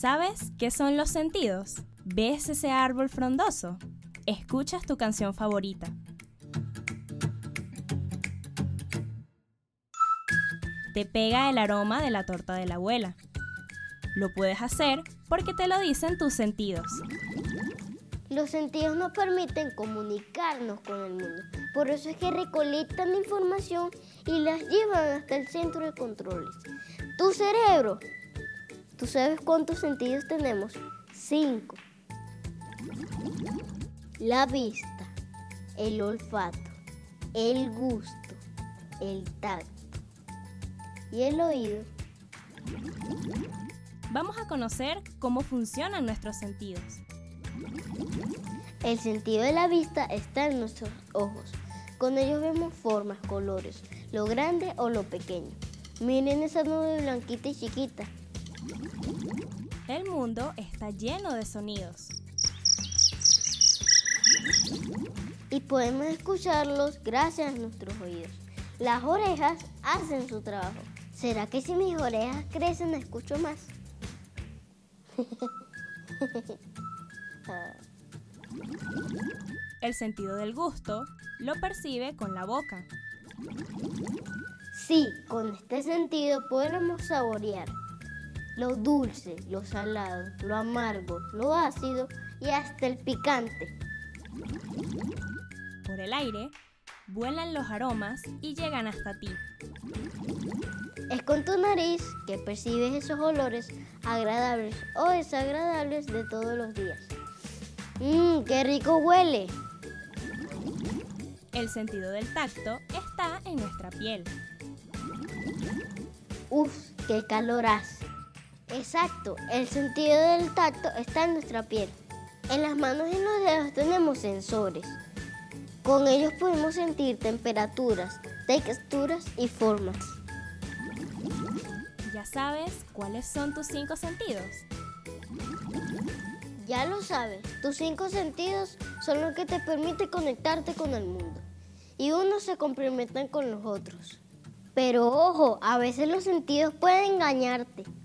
¿Sabes qué son los sentidos? ¿Ves ese árbol frondoso? ¿Escuchas tu canción favorita? Te pega el aroma de la torta de la abuela. Lo puedes hacer porque te lo dicen tus sentidos. Los sentidos nos permiten comunicarnos con el mundo. Por eso es que recolectan información y las llevan hasta el centro de controles. Tu cerebro. ¿Tú sabes cuántos sentidos tenemos? 5. La vista, el olfato, el gusto, el tacto y el oído. Vamos a conocer cómo funcionan nuestros sentidos. El sentido de la vista está en nuestros ojos. Con ellos vemos formas, colores, lo grande o lo pequeño. Miren esa nube blanquita y chiquita. El mundo está lleno de sonidos. Y podemos escucharlos gracias a nuestros oídos. Las orejas hacen su trabajo. ¿Será que si mis orejas crecen escucho más? El sentido del gusto lo percibe con la boca. Sí, con este sentido podemos saborear lo dulce, lo salado, lo amargo, lo ácido y hasta el picante. Por el aire, vuelan los aromas y llegan hasta ti. Es con tu nariz que percibes esos olores agradables o desagradables de todos los días. ¡Qué rico huele! El sentido del tacto está en nuestra piel. ¡Uf! ¡Qué calor hace! Exacto, el sentido del tacto está en nuestra piel. En las manos y en los dedos tenemos sensores. Con ellos podemos sentir temperaturas, texturas y formas. ¿Ya sabes cuáles son tus 5 sentidos? Ya lo sabes, tus 5 sentidos son los que te permiten conectarte con el mundo. Y unos se complementan con los otros. Pero ojo, a veces los sentidos pueden engañarte.